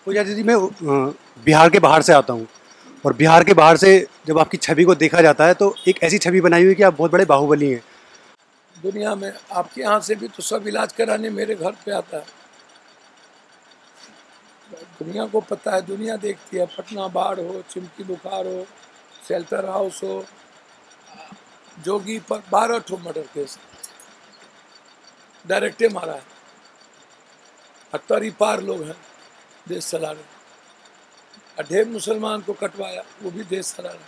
पूजा दीदी, मैं बिहार के बाहर से आता हूँ और बिहार के बाहर से जब आपकी छवि को देखा जाता है तो एक ऐसी छवि बनाई हुई है कि आप बहुत बड़े बाहुबली हैं। दुनिया में आपके यहाँ से भी तो सब इलाज कराने मेरे घर पे आता है। दुनिया को पता है, दुनिया देखती है। पटना बाढ़ हो, चिमकी बुखार हो, शेल्टर हाउस हो, जोगी पर 12 ठो मर्डर केस डायरेक्टे मारा है। 70 पार लोग हैं देश चला रहे, ढेर मुसलमान को कटवाया, वो भी देश चला रहे,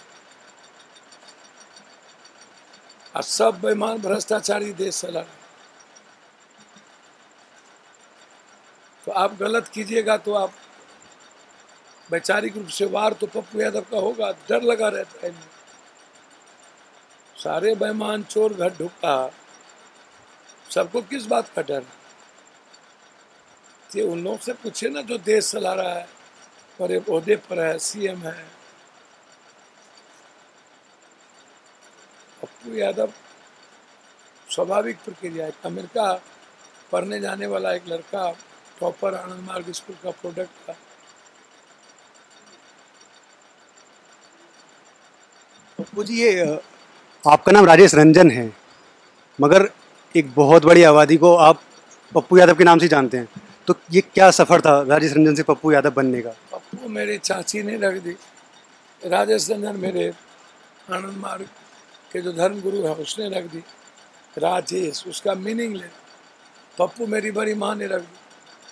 और सब बेईमान भ्रष्टाचारी देश चला रहे। तो आप गलत कीजिएगा तो आप वैचारिक रूप से वार तो पप्पू यादव का होगा। डर लगा रहता है इनमें। सारे बेईमान चोर घर ढुका, सबको किस बात का डर है? ये उन लोगों से पूछे ना जो देश चला रहा है, बड़े ओहदे पर है, सीएम है। पप्पू यादव स्वाभाविक प्रक्रिया है। अमेरिका पढ़ने जाने वाला एक लड़का, टॉपर आनंद मार्ग स्कूल का प्रोडक्ट था। पप्पू जी, ये आपका नाम राजेश रंजन है, मगर एक बहुत बड़ी आबादी को आप पप्पू यादव के नाम से जानते हैं, तो ये क्या सफ़र था राजेश रंजन से पप्पू यादव बनने का? पप्पू मेरी चाची ने रख दी, राजेश रंजन मेरे आनंद मार्ग के जो धर्म गुरु है उसने रख दी। राजेश उसका मीनिंग ले, पप्पू मेरी बड़ी माँ ने रख दी।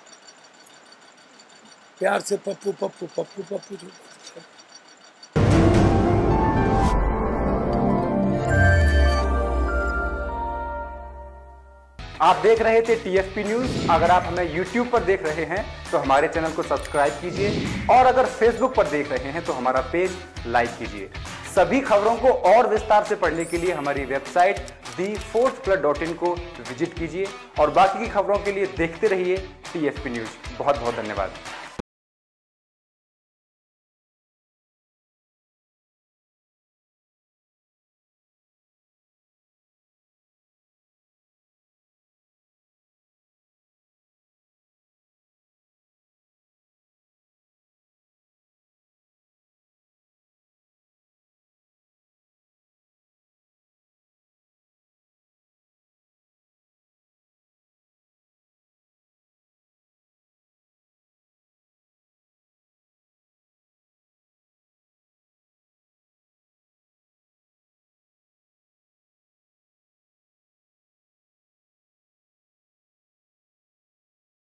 प्यार से पप्पू पप्पू पप्पू पप्पू जो। आप देख रहे थे टीएसपी न्यूज। अगर आप हमें यूट्यूब पर देख रहे हैं तो हमारे चैनल को सब्सक्राइब कीजिए, और अगर फेसबुक पर देख रहे हैं तो हमारा पेज लाइक कीजिए। सभी खबरों को और विस्तार से पढ़ने के लिए हमारी वेबसाइट thefourthflood.in को विजिट कीजिए, और बाकी की खबरों के लिए देखते रहिए टीएसपी न्यूज। बहुत बहुत धन्यवाद।